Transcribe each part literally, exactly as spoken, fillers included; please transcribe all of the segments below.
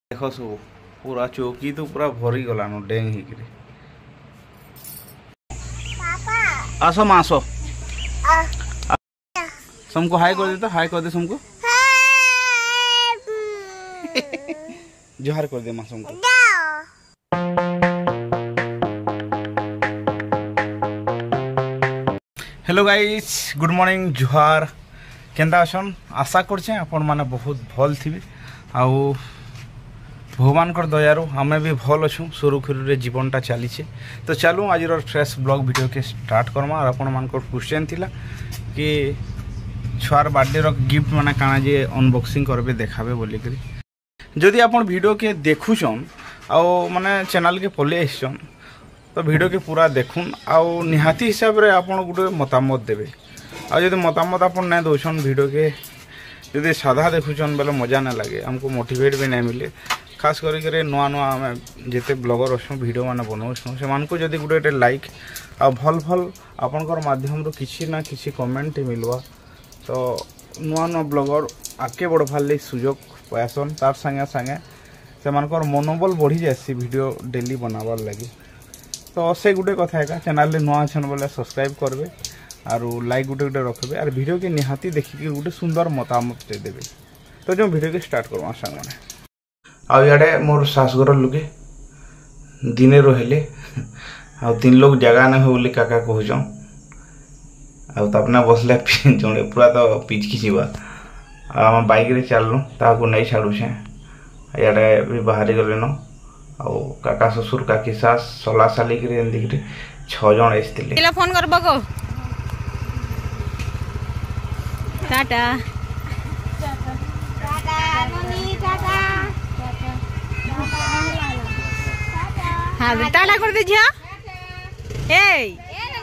देख सब पूरा चौकी तो पूरा भरी गलान डेंग हिकरी आसो माँ आसो सबको हाय कर दे तो हाय कर दे सबको जोहार कर दे माँ सबको। हेलो गाइस गुड मॉर्निंग जोहार केंदा अछन आशा करछे आपण माने बहुत भल थिबे आउ भगवान कर दयारु हमें भी भल अच्छु सुरुखुरु जीवनटा चली तो चलू आज फ्रेश ब्लॉग वीडियो के स्टार्ट करमा और आपण मान क्वेश्चन थिला कि छुआर बर्थडे रो गिफ्ट माने काना जे अनबॉक्सिंग करबे देखाबे बोली करी जदि आपण वीडियो के देखुछन आ माने चैनल के पले आइछन तो वीडियो के पूरा देखुन आउ निहाती हिसाब रे आपण गुटे मतामत देबे आ जदि मतामत आपण नै दोछन वीडियो के जदि साधा देखुछन बेले मजा ना लगे हमको मोटिवेट भी नहीं मिले खास करके नुआ नुआ आम जिते ब्लॉगर अच्छुँ भिड मैंने बनाऊँ से जदि गोटे लाइक आ भल भल आपणकर माध्यम किसी ना किसी कमेंट मिलवा तो नुआ नुआ ब्लॉगर आगे बढ़वार लगे सुजोग पासन तार संगे संगे से मनोबल बढ़ी जासी वीडियो डेली बनाबार लगे तो से गोटे कथा है चैनल नुआ अच्छन बोले सब्सक्राइब करेंगे और लाइक गोटे गोटे रखेंगे और वीडियो के निहाती देखिए गोटे सुंदर मतामत देवे तो जो वीडियो के स्टार्ट करवा सांग मैंने आ इे मोर शाशुघर लोके दिने रहिले आ तीन लोग जगह ना हो बोली काका कहूँ आने बसले जड़े पूरा तो पिचकी जीवा आम बाइक रे चलनु ताकू नहीं छाड़ुछे इे भी बाहरी गले न आ काका ससुर काकी सास सला साली कर छजन आसते फोन कर टाटा हाँ टाटा कर दे झिया ए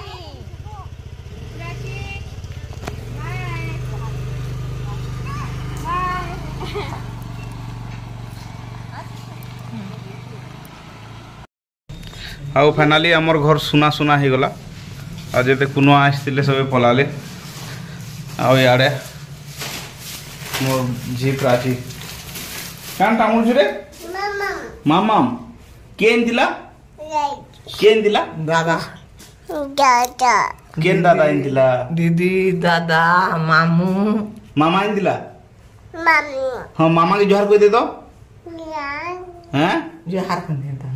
आउ फाइनाली आमर घर सुना सुना हो गला आ जते कुनुआ आसते सब पलाले आड़े मोर झी प्राची कान टामुल रे मामा केन दिला केन दिला दादा दादा केन दादा इन दिला दीदी दादा मामू मामा इन दिला मामू हाँ मामा के जोहार कोई दे दो हैं जोहार कर दे दो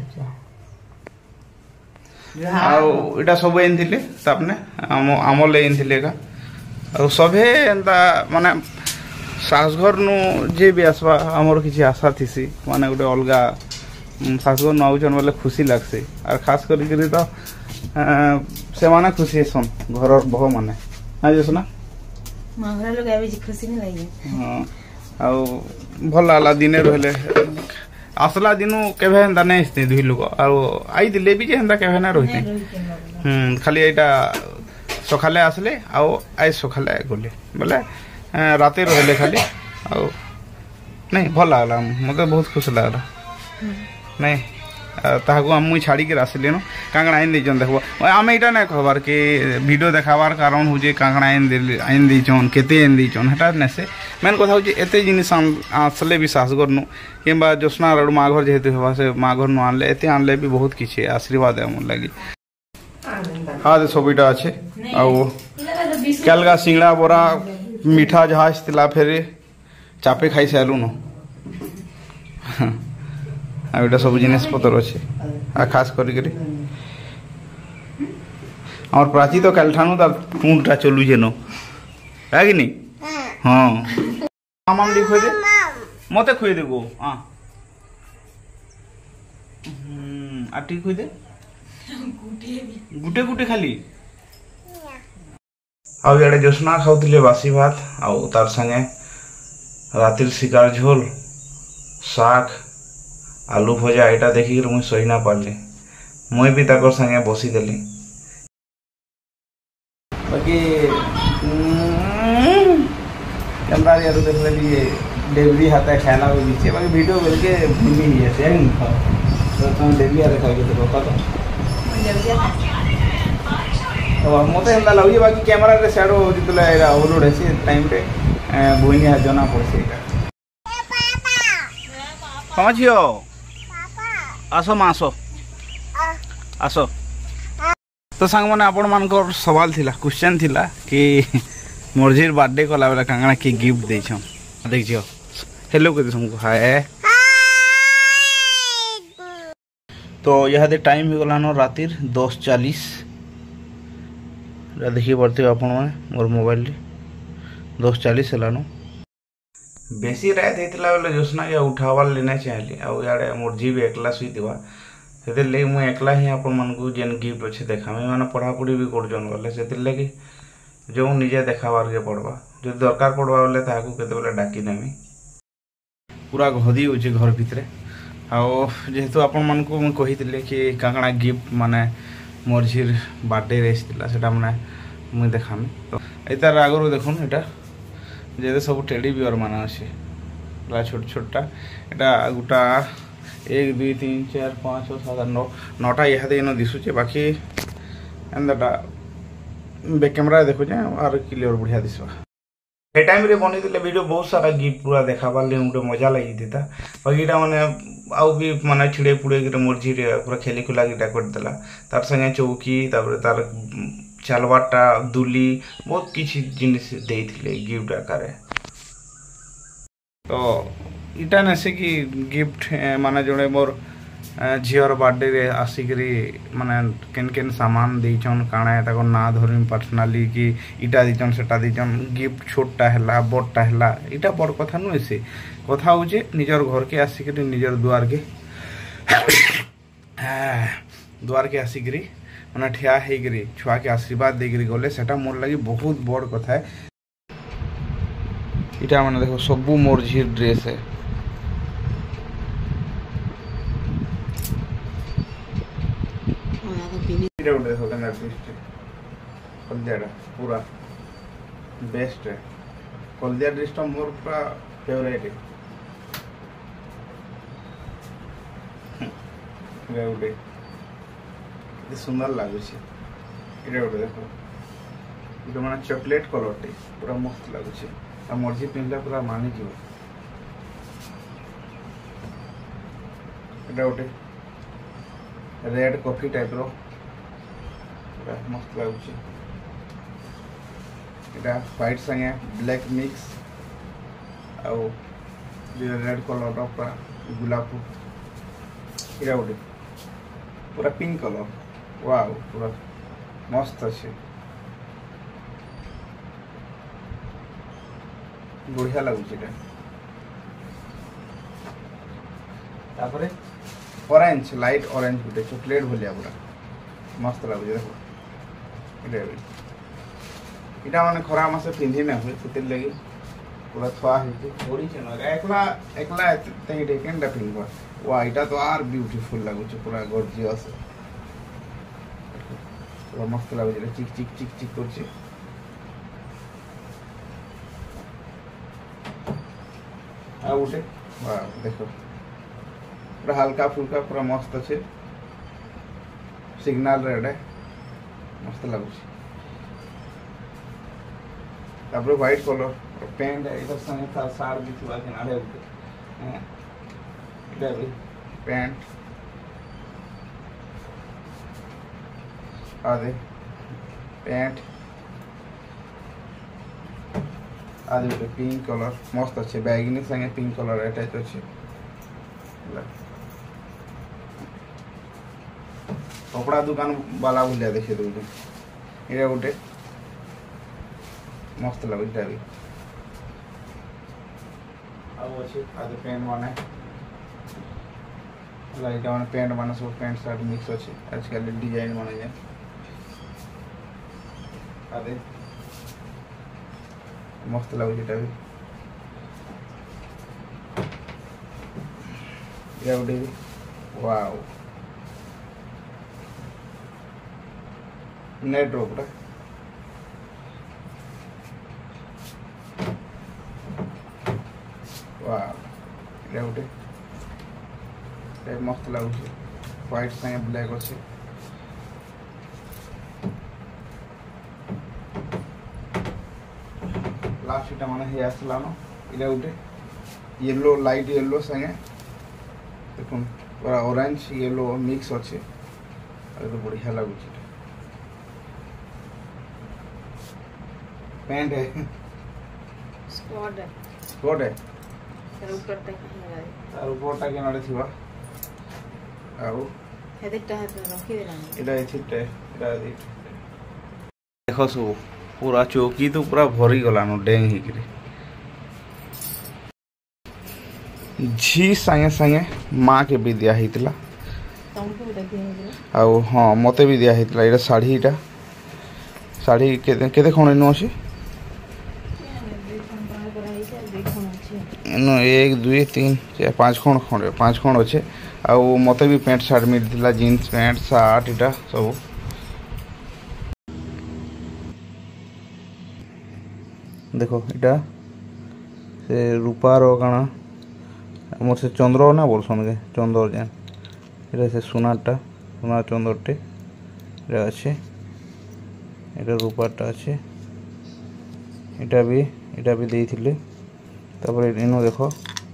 आउ इटा सब इन थिले तापने आम आम ले इन थिले का आ सभे एंता माने सासघर नु जे भी आसवा आमर किसी आशा थीसी माने गोटे अलगा सासघर नु आउछन बोले खुशी लागसे और खास करी तो से माने खुशी सन घर बह माने हां जे सुना माघरा लोग आबे खुशी नहीं लागे हां आउ भल आला दिने रहले आसला दिनु केभे हंदा नै आस्ते दुई लोग आउ आई दिले भी जे हंदा केभे ना रहिते हम खाली एटा सकाले आसले आउ आई सकाले गले बोले राते रहले खाली आउ नहीं भल लागला मते बहुत खुश लागला नहीं ताकू मुई छाड़ी के आसले न कांगड़ा आइन देछन देखबो आमे इटा नै कहबार कि वीडियो देखाबार कारण हो जे कांगड़ा आइन दे आइन देछन केते आइन देछन हटा नै से मेन कथा हो जे एते जिनिस आसले भी सासगर नु किंबा जोस्ना रड मा घर जेहेतु होबा से मा घर नु आनले एते आनले भी बहुत किछि आशीर्वाद हमर लागि हां दे सोबिटा अछि आउ केलगा सिंगड़ा बोरा मीठा जहाज तिला फेरे चापे खाई सालु न आ एटा सब जिनिस पतर अच्छे आ खास करी और प्राची तो कल ठानु ता टूंटा चलू जे न है कि नहीं हां मामा हम लिखो दे मते खोई देबो हां हम आ ठीक खोई दे गुटे गुटे गुटे खाली आउ इे जोशना खाऊले बासी भात आउ तार संगे रातिर शिकार झोल शाग आलू भजा यहाँ देखिक मुझे सही ना पारे मुई भी ताकर संगे बसीदेली बाकी कैमरा यार देखले डेबरी हाथ खाना भी दीचे बाकी वीडियो बोल के भूमि ही है तो तुम डेबरी हाथ खा के देखो तो तो मत एंता लगे बाकी कैमरा रे सैडो जितले ओवरलोड है टाइम रे बोइनी हाथ जना पड़े हाँ झील आस माँ आस आस तो सांग मैंने आपण मान सवाल थिला क्वेश्चन थिला कि मोरझीर बर्थडे कला बेला कांगना कि गिफ्ट देछ देख झील हेलो कर तुमको हाय तो यह दे टाइम हो गलानो रातिर दस चालीस देखिए पड़ते आपण मैंने मोर मोबाइल दस चालीस है बेसी रात होता बेले जोशना के उठावार लेना चाहिए आउ इे मोर जी भी एकला शुईवा से लगे मुझे एकला ही आपण मानक जेन गिफ्ट अच्छे देखामी मैंने पढ़ापढ़ी भी करछन बोले से लगे जो निजे देखाबार के पड़वा जो दरकार पड़वा बोले ताकू केते डाकी नेमी पूरा गदी हो घर भितर जेहेतु आपण मानक मुझे कही कि कांगना गिफ्ट माने मोर झीर बर्थडे रेसला से माने मुझे देखामी तो यार आगु देखुन यहाँ जे सब टेडी बियर मान अच्छे छोट छोटा यहाँ गोटा एक दुई तीन चार पाँच छः सात नौ नौटा इहादे इन दिशुचे बाकी एंता बैक कैमेरा देखुचे आर क्लियर बढ़िया दिशा ए टाइम रे बनी वीडियो बहुत सारा गिफ्ट पूरा देखाबार लगे गोटे मजा लगी था बाकी मैंने आउ भी माने छिड़े पुड़े मोर झी पूरा खेली खुला गिटा करदेला तार संगे चौकी तार तार चालवाटा दुली बहुत किसी जिनिस देइथिले गिफ्ट आकार तो इटा नसे कि गिफ्ट माने जोड़े मोर झीर बर्थडे रे आसिकरी माने केन केन सामान देचन काଣା ताको ना धरमी पर्सनाली कि इटा दीचन सेटा दीचन गिफ्ट छोटा हैला बड़टा हैला इटा बड़ कथा नुहे से कथा होचे निजर घर के आसिकरी निजर दुआर के दुआर के आसिकरी माने ठिया हेकरी छुआ के आशीर्वाद देकरी गले सेटा मोर लगी बहुत बड़ कथा है इटा माने देखो सबू मोर झीर ड्रेस है देखो कलदिया पूरा बेस्ट है कलदिया ड्रेस मोर पूरा फेवरेट है गोटे सुंदर लगुच गोटे देख गोटे मैंने चॉकलेट कलर टे पूरा मस्त लगुच मर्जी पिंधला पूरा मानिज गोटे रेड कॉफी टाइप रो मस्त लगुच व्हाइट संगे ब्लैक मिक्स आउ रेड कलर पूरा गुलाब इरा गोटे पूरा पिंक कलर वाव पूरा मस्त अच्छे बढ़िया लगुच ऑरेंज लाइट ऑरेंज गोटे चॉकलेट भलिया पूरा मस्त लगुच देखो इटा माने खरा मासे पिंधि ना हुए से लगे पूरा थवा है थोड़ी चेन एकला एकला तेडे केनडा पिंधवा वाह इटा तो आर ब्यूटीफुल लगुच पूरा गॉर्जियस पूरा मस्त लगुच चिक चिक चिक चिक करछे आ उठे वाह देखो पूरा हल्का फुल्का पूरा मस्त अच्छे सिग्नल रेड है मस्त लगुच तापर व्हाइट कलर पेंट है इधर संगे था सार भी थोड़ा किनारे हैं इधर पेंट आधे पेंट आधे गोटे पिंक कलर मस्त अच्छे बैगनी संगे पिंक कलर अटैच अच्छे कपड़ा दुकान वाला भलिया देखे दौटे ये गोटे मस्त लगुच भी अच्छे आधे पेंट माने लाइक माने पेंट माने सब पेंट शर्ट मिक्स अच्छे आजकल डिजाइन माने जाए आधे मस्त लगुच भी ये गोटे वाव नेट रो पूरा वाव ये गोटे मस्त लगुच व्हाइट संगे ब्लैक अच्छे लास्ट टा माने हे आसला न इला गोटे येलो लाइट येलो संगे देखो पूरा ऑरेंज येलो मिक्स अच्छे तो बढ़िया लगुच पैंट है स्क्वाड है स्कर्ट है तार ऊपर तक कहीं लगा तार ऊपरटा के नड़े थिबा आउ हेदेटा हाथ रखी देला एटा एथिटे एटा देखो सब पूरा चौकी तो पूरा भरी गलानो डेंग हिकरी झी संगे संगे माँ के भी दिया हितला तुमको भी देखी है आउ हाँ मते भी दिया हितला एटा साड़ी एटा साड़ी केते केते खण इनो अछि इनो एक दुई तीन चार पाँच खण खण पाँच खण अच्छे आउ मते भी पैंट शर्ट मिलथिला जीन्स पैंट शर्ट एटा सब देखो एटा से रूपार काना मोर से चंद्र ना बोलसन के चंद्र जेन एटा से सोनाटा सोना चंद्रटे एटा अच्छे एटा रूपारटा अच्छे एटा भी एटा भी देइथिले तापर इनो देखो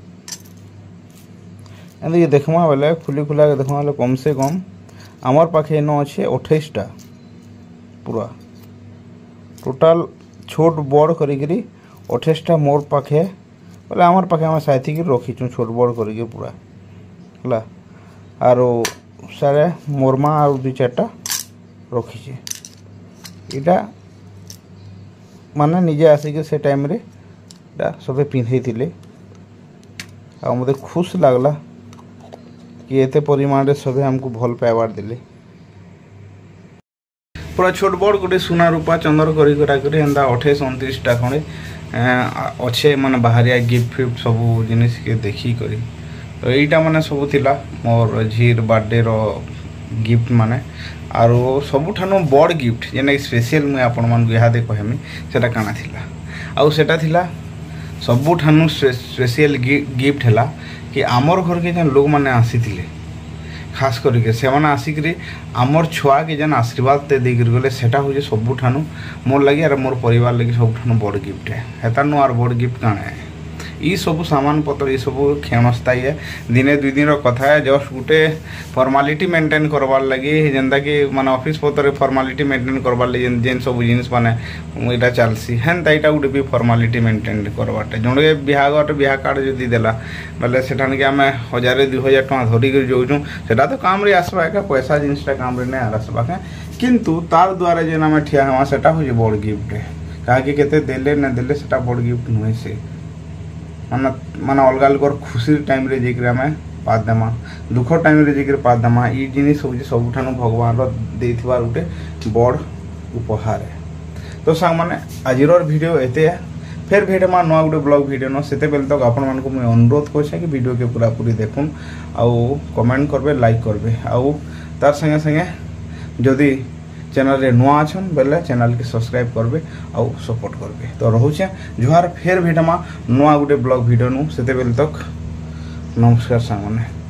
एंड ये देखमा बेले खुली खुला के देखमा बेले कम से कम आमर पाखे इनो अच्छे अट्ठाईस टा पूरा टोटाल छोट बड़ करी अट्ठाईस टा मोर पाखे बोले आमर पाखे आम साथी रखीचु छोट बड़ करी पूरा है आरो सारे मोरमा आउ दु चार्टा रखीचे इटा माने निजे आसिक से टाइम रे सबे पिंधे आ मते खुश लगला कि एते परिमाण रे सबे हमको भल पाइबार देले पूरा छोट बड़ गोटे सुना रूपा चंदर करी करा करी एंदा अट्ठाईस उनतीस टा खंडे अच्छे माने बाहरिया गिफ्ट फिफ्ट सब जिनिस के देखी करी तो यहीटा माने सब थिला मोर झीर बर्थडे रो गिफ्ट माने आरो सबुठानु बड़ गिफ्ट जेना स्पेशल मुई आपण मान इहादे कहमी सेटा काना थिला आउ सेटा थिला सबुठानु स्पेशल गिफ्ट हैला कि आमर घर के जन लोग माने आसीथिले खास करके से माने आसिकरी आमर छुआ के जन आशीर्वाद ते देकर गले सेटा हो जे सबुठानु मोर लगी आर मोर परिवार लगी सबुठानु बड़ गिफ्ट है हेतानु आर बड़ गिफ्ट काना है ई सब सामान पत्र ये सब क्षणस्थायी है दिने दुई दिन कथा है जस्ट गोटे फॉर्मालिटी मेंटेन करवार लगी जेनता कि माने ऑफिस पत्र फॉर्मालिटी मेंटेन करवार लगी जेन सब जिनिस माने एटा चलसी हेन ताइटा गोटे भी फॉर्मालिटी मेंटेन करवाटे जड़े बिहागर बिहा कार्ड जदि देला बोले सेठान के आमे हजार दुई हजार टका धरिक जाऊँ सेटा तो काम रे आसबा का पैसा जिनिसटा काम रे नहीं आसबा का किंतु तार द्वारा जेन आमे ठिया हवा सेटा हो बड़ गिफ्ट है काहे केते देले न देले सेटा बड़ गिफ्ट नुहे से माने माने अलग अलग खुशी टाइम रे जेकरे हमें पाद देमा दुख टाइम रे जेकरे पाद देमा ई जिनिस सब सबुठानु भगवान रो देथिबार उटे बड़ उपहार है तो सांग माने आजिर वीडियो एते फिर भेटे मा नवा गुटे ब्लॉग वीडियो न सेते बेल तक आपण मान को मैं अनुरोध करछे कि वीडियो के पूरा पूरी देखुन आउ कमेंट करबे लाइक करबे आउ तार संगे संगे जदी चैनल रे नुआ अछन बेले चैनल के सब्सक्राइब करबे आउ सपोर्ट करबे तो रहुछे जुहार फेर भेटमा नुआ गुटे ब्लॉग वीडियो नु सेते बेल तक नमस्कार सामने।